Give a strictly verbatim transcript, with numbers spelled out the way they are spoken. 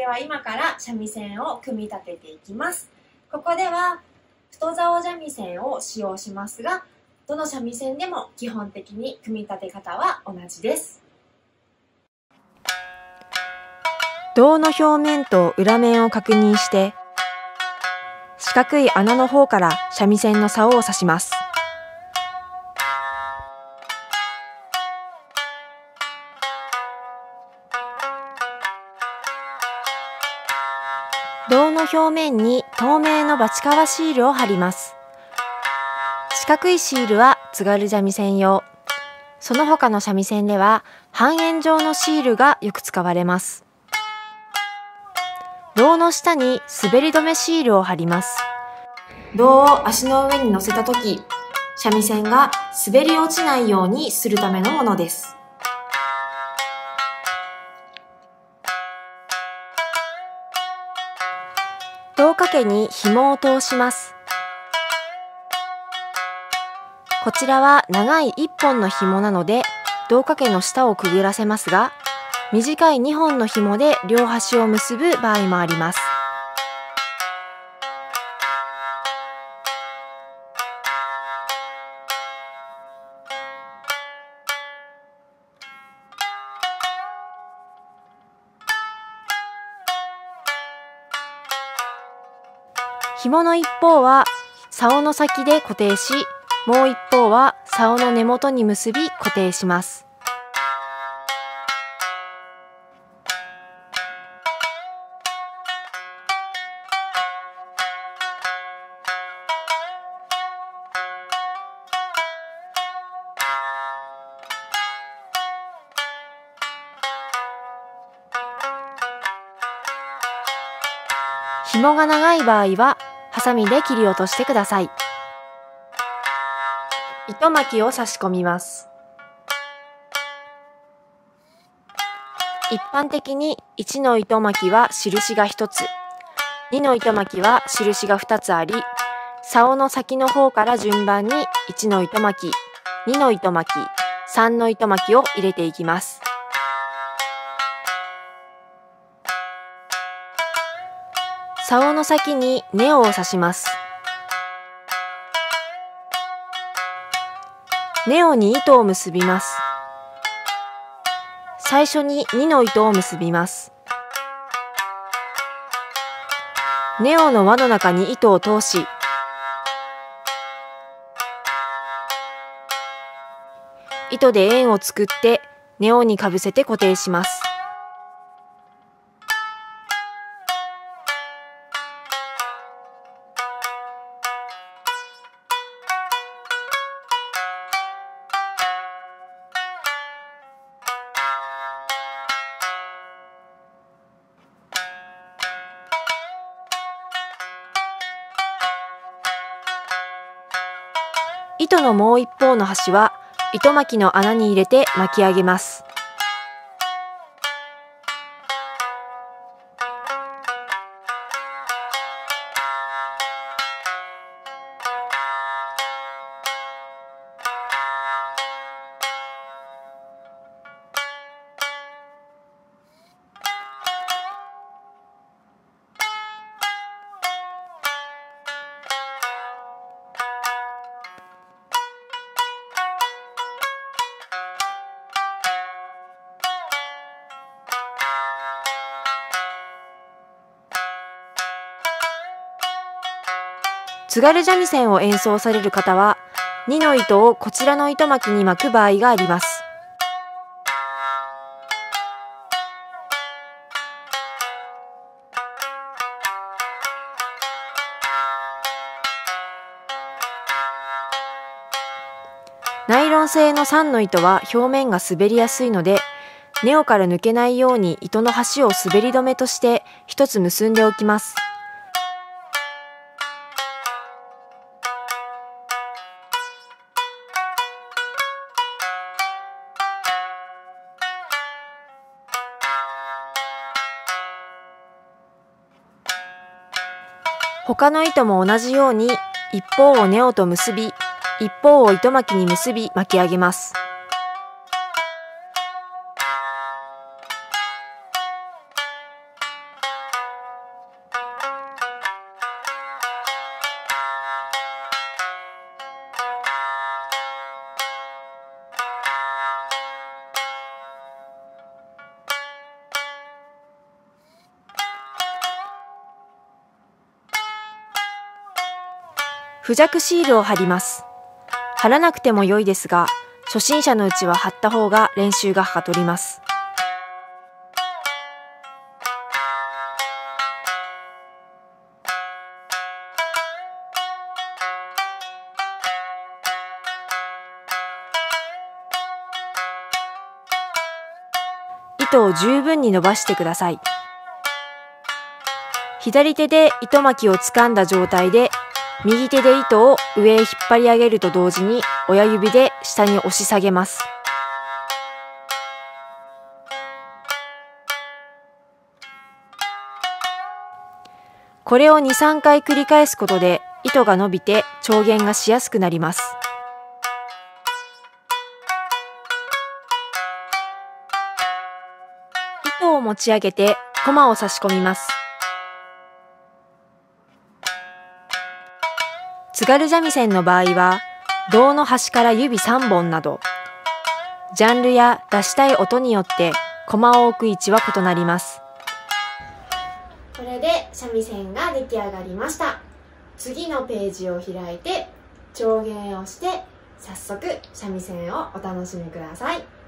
では今から三味線を組み立てていきます。ここでは太棹三味線を使用しますが、どの三味線でも基本的に組み立て方は同じです。 胴の表面と裏面を確認して、四角い穴の方から三味線の竿を刺します。胴の表面に透明のバチカワシールを貼ります。四角いシールは津軽三味線用。その他の三味線では半円状のシールがよく使われます。胴の下に滑り止めシールを貼ります。胴を足の上に乗せたとき、三味線が滑り落ちないようにするためのものです。胴掛けに紐を通します。こちらは長いいっぽんの紐なので、胴掛けの下をくぐらせますが、短いにほんの紐で両端を結ぶ場合もあります。紐の一方は竿の先で固定し、もう一方は竿の根元に結び固定します。紐が長い場合はハサミで切り落としてください。糸巻きを差し込みます。一般的にいちの糸巻きは印がひとつ、にの糸巻きは印がふたつあり、竿の先の方から順番にいちの糸巻き、にの糸巻き、さんの糸巻きを入れていきます。竿の先にネオを刺します。ネオに糸を結びます。最初ににの糸を結びます。ネオの輪の中に糸を通し、糸で円を作ってネオにかぶせて固定します。糸のもう一方の端は糸巻きの穴に入れて巻き上げます。津軽三味線を演奏される方は、にの糸をこちらの糸巻きに巻く場合があります。ナイロン製のさんの糸は表面が滑りやすいので、ネオから抜けないように糸の端を滑り止めとして一つ結んでおきます。他の糸も同じように一方をネオと結び、一方を糸巻きに結び巻き上げます。 付着シールを貼ります。貼らなくても良いですが、初心者のうちは貼った方が練習がはかどります。糸を十分に伸ばしてください。左手で糸巻きを掴んだ状態で、右手で糸を上へ引っ張り上げると同時に親指で下に押し下げます。これをに、さんかい繰り返すことで糸が伸びて調弦がしやすくなります。糸を持ち上げてコマを差し込みます。津軽三味線の場合は、胴の端から指さんぼんなど、ジャンルや出したい音によってコマを置く位置は異なります。 これで三味線が出来上がりました。次のページを開いて調弦をして、早速三味線をお楽しみください。